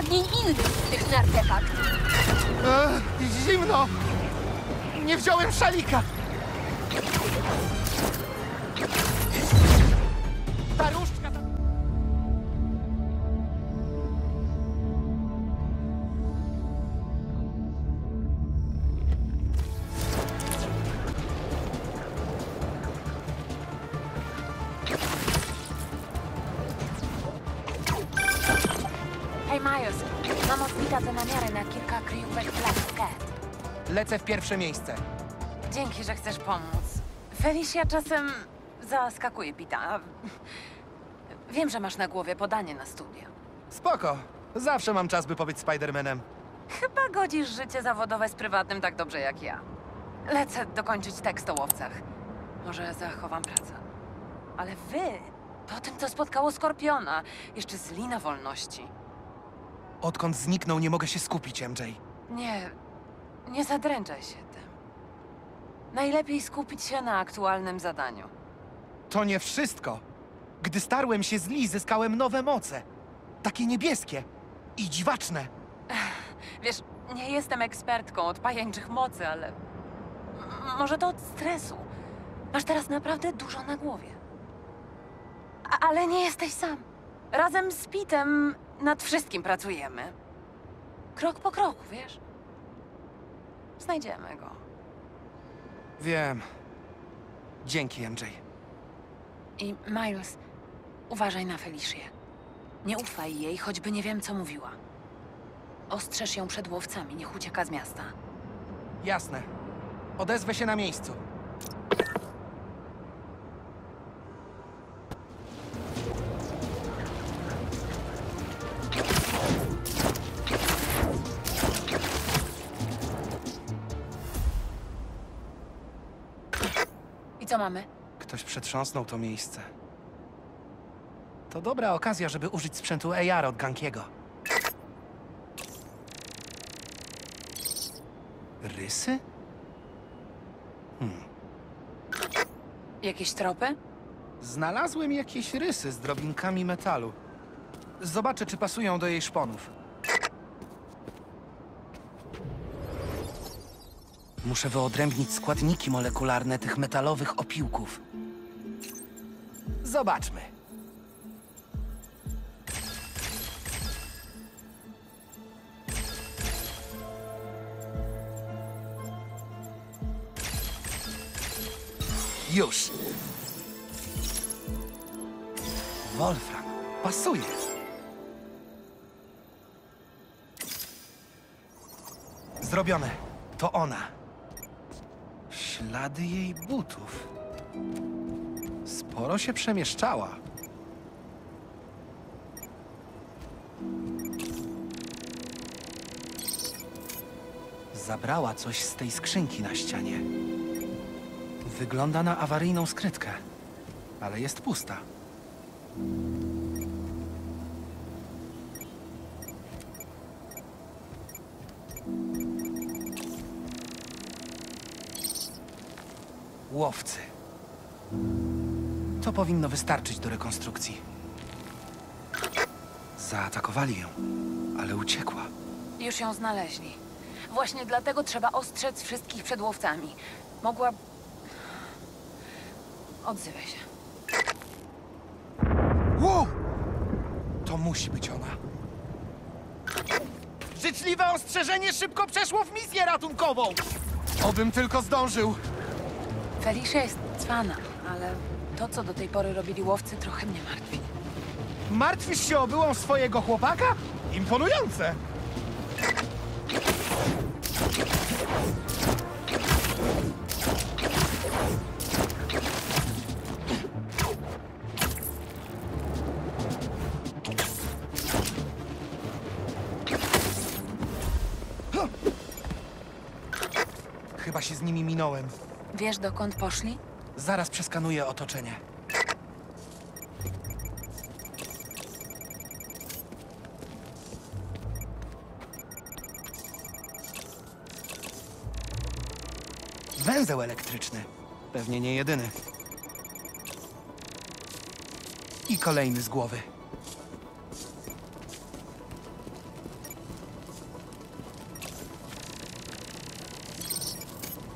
Ogarnij innych z tych na artefakt. Zimno! Nie wziąłem szalika! Ta różdżka... Hej, Miles, mam odbita te namiary na kilka kryjówek Black Cat. Lecę w pierwsze miejsce. Dzięki, że chcesz pomóc. Felicia czasem zaskakuje Pita. Wiem, że masz na głowie podanie na studia. Spoko. Zawsze mam czas, by pobyć Spidermanem. Chyba godzisz życie zawodowe z prywatnym tak dobrze jak ja. Lecę dokończyć tekst o łowcach. Może zachowam pracę. Ale wy, po tym, co spotkało Skorpiona, jeszcze z lina wolności. Odkąd zniknął, nie mogę się skupić, MJ. Nie zadręczaj się tym. Najlepiej skupić się na aktualnym zadaniu. To nie wszystko. Gdy starłem się z Lee, zyskałem nowe moce. Takie niebieskie i dziwaczne. Wiesz, nie jestem ekspertką od pajęczych mocy, ale... może to od stresu. Masz teraz naprawdę dużo na głowie. Ale nie jesteś sam. Razem z Pitem nad wszystkim pracujemy. Krok po kroku, wiesz? Znajdziemy go. Wiem. Dzięki, MJ. I Miles, uważaj na Felicię. Nie ufaj jej, choćby nie wiem, co mówiła. Ostrzeż ją przed łowcami, niech ucieka z miasta. Jasne. Odezwę się na miejscu. I co mamy? Ktoś przetrząsnął to miejsce. To dobra okazja, żeby użyć sprzętu AR od Gankiego. Rysy? Jakieś tropy? Znalazłem jakieś rysy z drobinkami metalu. Zobaczę, czy pasują do jej szponów. Muszę wyodrębnić składniki molekularne tych metalowych opiłków. Zobaczmy. Już. Wolfram. Pasuje. Zrobione. To ona. Ślady jej butów. Sporo się przemieszczała. Zabrała coś z tej skrzynki na ścianie. Wygląda na awaryjną skrytkę, ale jest pusta. Łowcy. To powinno wystarczyć do rekonstrukcji. Zaatakowali ją, ale uciekła. Już ją znaleźli. Właśnie dlatego trzeba ostrzec wszystkich przed łowcami. Mogła... Odzywaj się. Wow! To musi być ona. Życzliwe ostrzeżenie szybko przeszło w misję ratunkową! Obym tylko zdążył. Felicia jest cwana, ale to, co do tej pory robili łowcy, trochę mnie martwi. Martwisz się o byłą swojego chłopaka? Imponujące! Chyba się z nimi minąłem. Wiesz, dokąd poszli? Zaraz przeskanuję otoczenie. Węzeł elektryczny. Pewnie nie jedyny. I kolejny z głowy.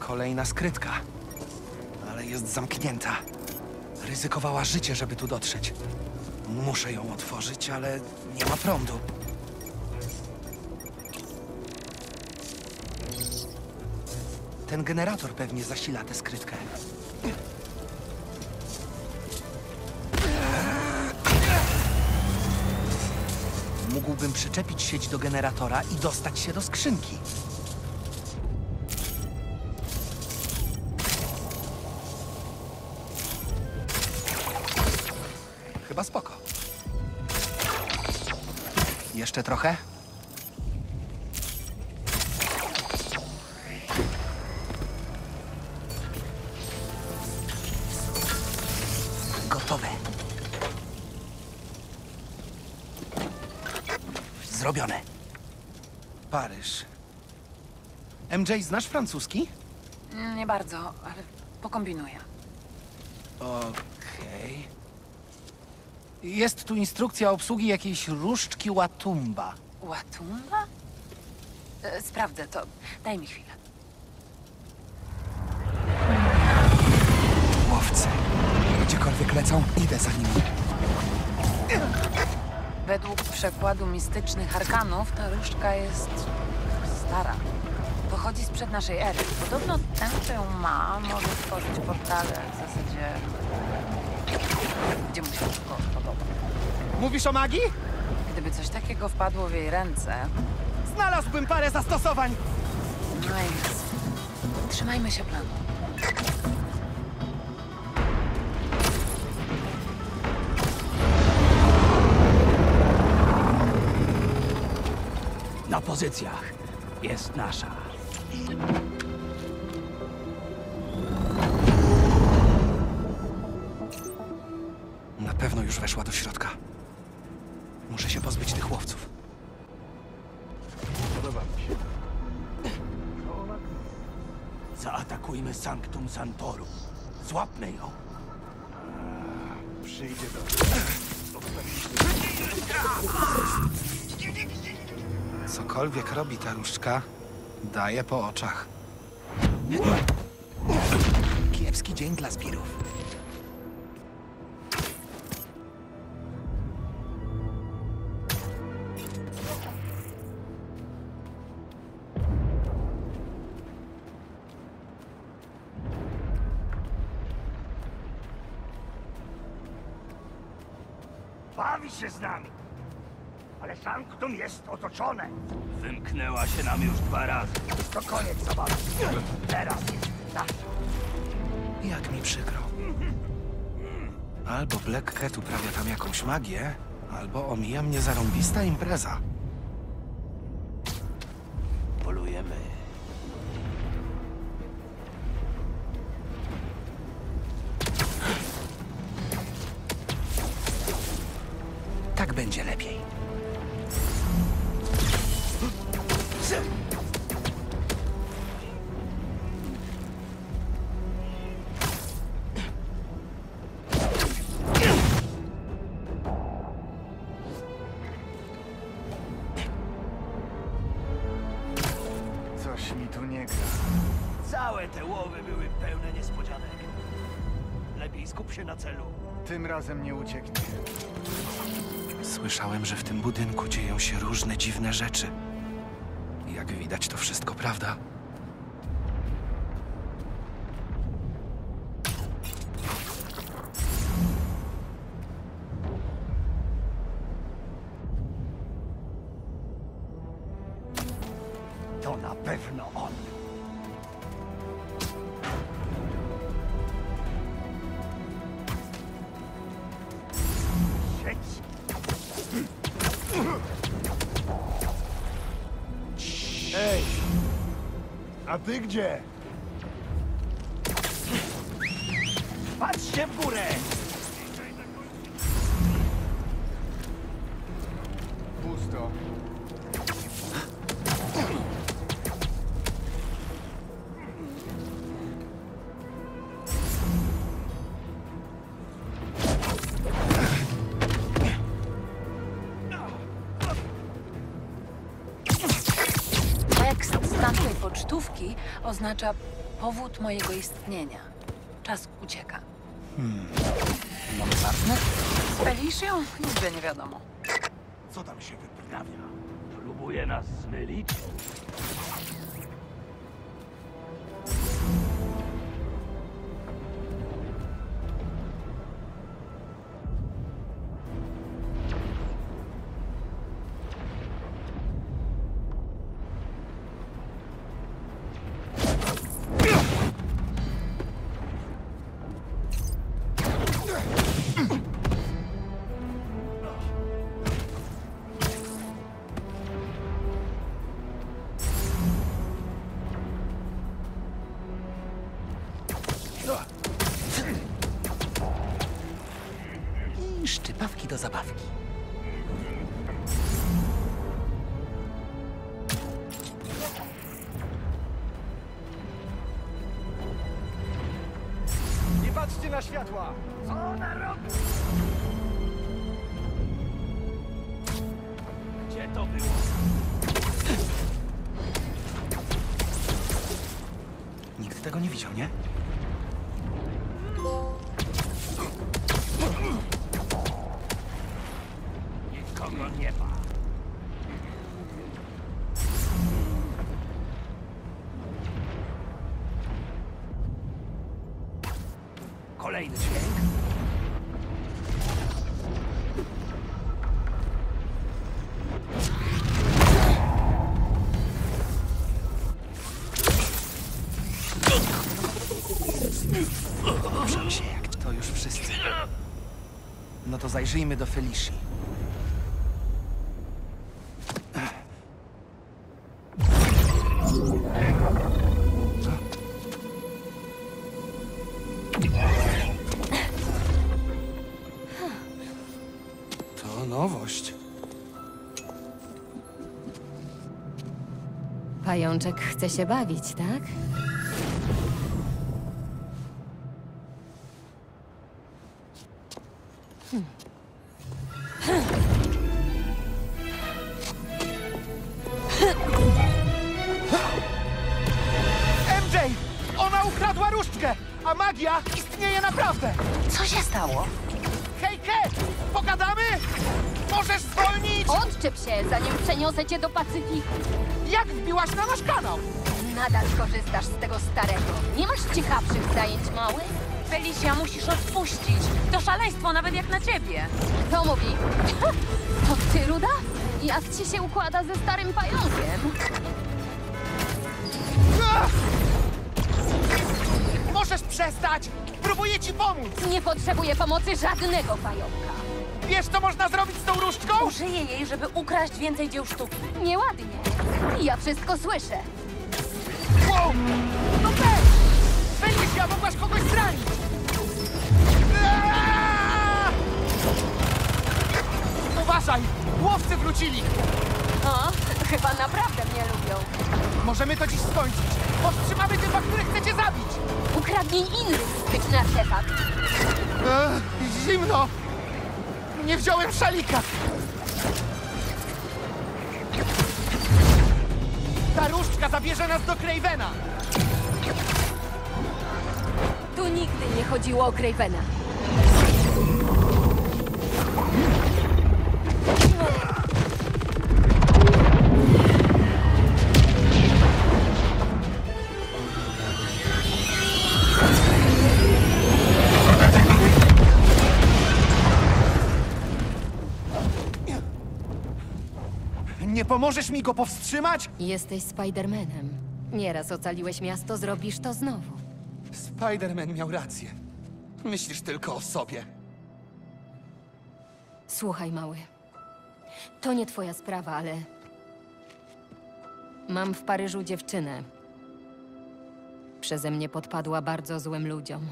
Kolejna skrytka. Ale jest zamknięta. Ryzykowała życie, żeby tu dotrzeć. Muszę ją otworzyć, ale nie ma prądu. Ten generator pewnie zasila tę skrytkę. Mógłbym przyczepić sieć do generatora i dostać się do skrzynki. Chyba spoko. Jeszcze trochę? Gotowe. Zrobione. Paryż. MJ, znasz francuski? Nie bardzo, ale pokombinuję. Okej. Jest tu instrukcja obsługi jakiejś różdżki Łatumba. Łatumba? Sprawdzę to. Daj mi chwilę. Łowcy. Gdziekolwiek lecą, idę za nimi. Według przekładu mistycznych arkanów ta różdżka jest stara. Pochodzi sprzed naszej ery. Podobno ten, kto ją ma, może tworzyć portale w zasadzie... gdzie mu się tylko podoba. Mówisz o magii? Gdyby coś takiego wpadło w jej ręce... Znalazłbym parę zastosowań. Nice. Trzymajmy się planu. Na pozycjach. Jest nasza. Na pewno już weszła do środka. Muszę się pozbyć tych łowców. Podoba mi się. Zaatakujmy Sanctum Santorum. Złapmy ją. Przyjdzie do... Cokolwiek robi ta różdżka, daje po oczach. Kiepski dzień dla zbirów. Bawi się z nami. Ale Sanctum jest otoczone. Wymknęła się nam już 2 razy. To koniec zabawy. Teraz jest nasza. Jak mi przykro. Albo Black Cat uprawia tam jakąś magię, albo omija mnie zarąbista impreza. Polujemy. Tak będzie lepiej. Coś mi tu nie gra. Całe te łowy były pełne niespodzianek. Lepiej skup się na celu. Tym razem nie ucieknie. Słyszałem, że w tym budynku dzieją się różne dziwne rzeczy. Jak widać, to wszystko prawda. To na pewno on. Siedź. Ej! A ty gdzie? Patrzcie w górę! Pusto. Tekst z tamtej pocztówki oznacza powód mojego istnienia. Czas ucieka. Mamy partner? Z Felicią? Nigdy nie wiadomo. Co tam się wyprawia? Próbuje nas zmylić? I szczypawki do zabawki. Nie patrzcie na światła! Co ona robi? Gdzie to było? Nikt tego nie widział, nie? Nikogo nie ma. Kolejny dźwięk. Ruszam się jak to już wszyscy. No to zajrzyjmy do Felicji. To nowość. Pajączek chce się bawić, tak? MJ! Ona ukradła różdżkę, a magia istnieje naprawdę! Co się stało? Hej, Cat! Pogadamy? Możesz zwolnić? Odczep się, zanim przeniosę cię do Pacyfiku. Jak wbiłaś na nasz kanał? Nadal korzystasz z tego starego. Nie masz ciekawszych zajęć, mały? Felicia, musisz odpuścić. To szaleństwo nawet jak na ciebie. To mówi. To ty, Ruda? Jak ci się układa ze starym pająkiem? Możesz przestać! Próbuję ci pomóc! Nie potrzebuję pomocy żadnego pająka. Wiesz, co można zrobić z tą różdżką? Użyję jej, żeby ukraść więcej dzieł sztuki. Nieładnie. Ja wszystko słyszę. Wow! No weź! Felicia, mogłaś kogoś zranić! Uważaj! Łowcy wrócili! O, chyba naprawdę mnie lubią. Możemy to dziś skończyć! Powstrzymamy typa, który chce cię zabić! Ukradnij inny sprytny artefakt. Zimno! Nie wziąłem szalika! Ta różdżka zabierze nas do Cravena! Tu nigdy nie chodziło o Cravena. Nie pomożesz mi go powstrzymać? Jesteś Spidermanem. Nieraz ocaliłeś miasto, zrobisz to znowu. Spider-Man miał rację. Myślisz tylko o sobie. Słuchaj, mały. To nie twoja sprawa, ale... Mam w Paryżu dziewczynę. Przeze mnie podpadła bardzo złym ludziom.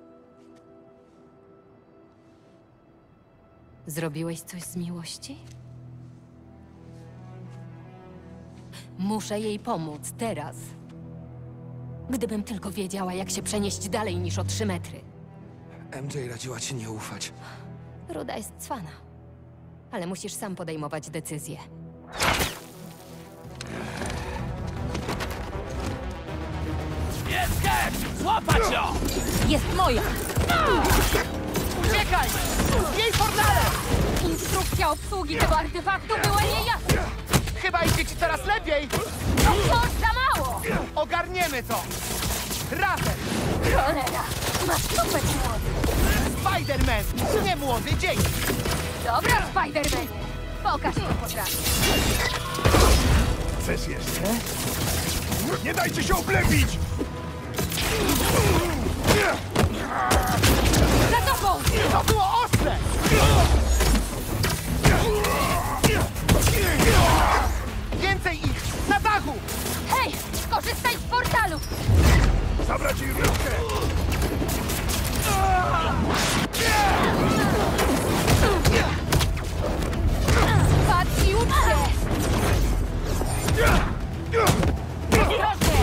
Zrobiłeś coś z miłości? Muszę jej pomóc, teraz. Gdybym tylko wiedziała, jak się przenieść dalej niż o 3 metry. MJ radziła ci nie ufać. Ruda jest cwana. Ale musisz sam podejmować decyzje. Jest Cat! Złapać ją! Jest moja! Uciekaj! Jej portalem! Instrukcja obsługi tego artefaktu była niejasna! Chyba idzie ci coraz lepiej! To wciąż za mało! Ogarniemy to! Razem! Cholera! Masz super młody! Spider-Man! Nie młody, dzięki! Dobra, Spider-Manie! Pokaż, co potrafisz. Chcesz jeszcze? Nie dajcie się oblepić! Za tobą! To było ostre! Więcej ich! Na dachu! Hej! Korzystaj z portalu! Zabrać jej rybkę! Patrz i ucz się! Ostrożnie!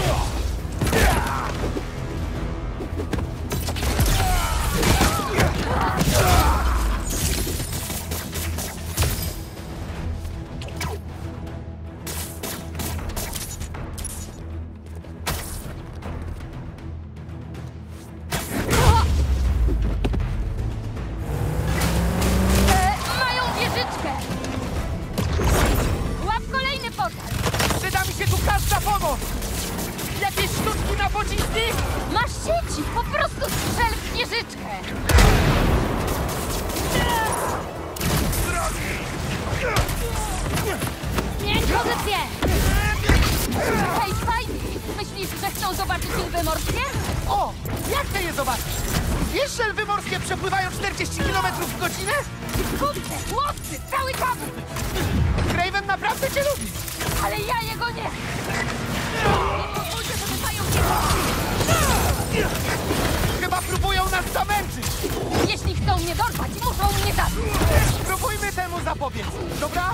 Mają wieżyczkę! Łap kolejny portal! Przyda mi się tu każda pomoc! Jakieś sztuczki na pociski? Masz sieci! Po prostu strzel w wieżyczkę! Zmień pozycję! Hej, Spidey! Myślisz, że chcą zobaczyć lwy morskie? O! Jak chcę je zobaczyć? Wiesz, że lwy morskie przepływają 40 km w godzinę? Kupce, łowcy, cały kabel! Craven naprawdę cię lubi! Ale ja jego nie! Nie pozwólcie, żeby mają mnie... Chyba próbują nas zamęczyć! Jeśli chcą mnie dorwać, muszą mnie zabić! Spróbujmy temu zapobiec, dobra?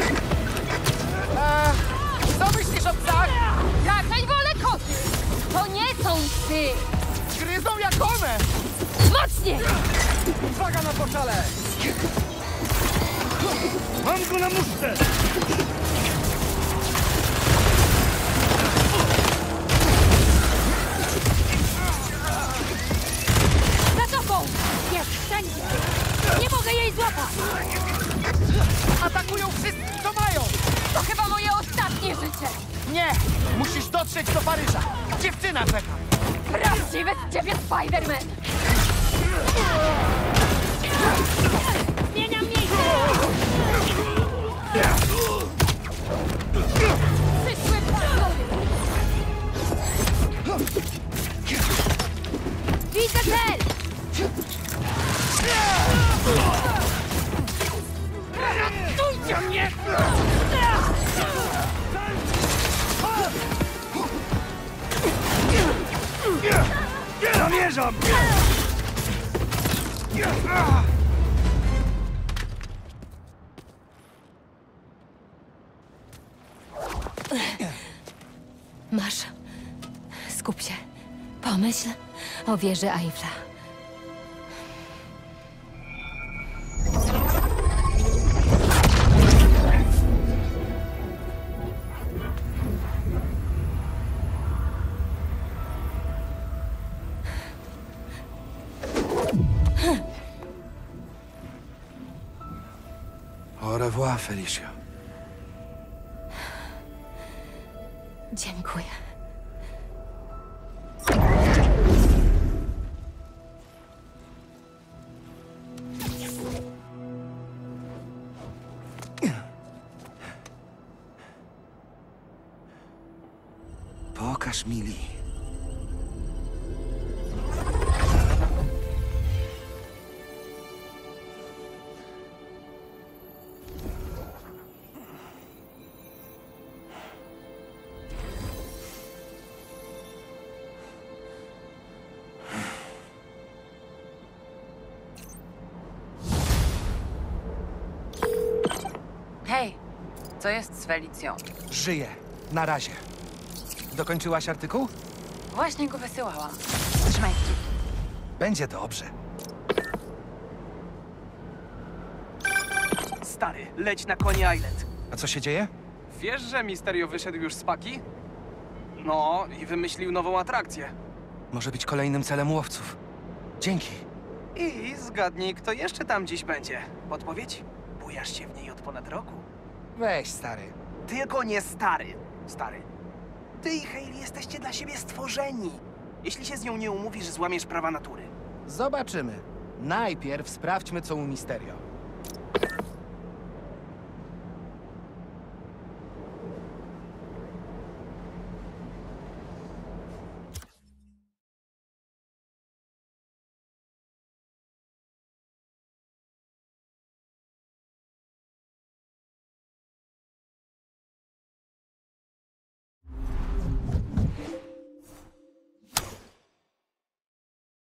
Co myślisz o psach? Raczej wolę koty! To nie są psy! Gryzą jak one! Mocniej! Uwaga na portale! Mam go na muszce! Za tobą! Jest wszędzie! Nie mogę jej złapać! Atakują wszystkich, co mają! To chyba moje ostatnie życie! Nie! Musisz dotrzeć do Paryża! Dziewczyna czeka! Prawdziwy z ciebie Spider-Man! Zmieniam miejsce! Przyszły patrole! Widzę cel! Ratujcie mnie! Zamierzam! Masz. Skup się. Pomyśl o wieży Eiffla. Au revoir, Felicia. Dziękuję. Pokaż Mili. Hej, co jest z Felicją? Żyje. Na razie. Dokończyłaś artykuł? Właśnie go wysyłałam. Trzymaj kciuki. Będzie dobrze. Stary, leć na Coney Island. A co się dzieje? Wiesz, że Misterio wyszedł już z paki? No i wymyślił nową atrakcję. Może być kolejnym celem łowców. Dzięki. I zgadnij, kto jeszcze tam dziś będzie. Podpowiedź? Bujasz się w niej od ponad roku. Weź, stary. Tylko nie stary. Stary. Ty i Hayley jesteście dla siebie stworzeni. Jeśli się z nią nie umówisz, złamiesz prawa natury. Zobaczymy. Najpierw sprawdźmy, co u Mysterio.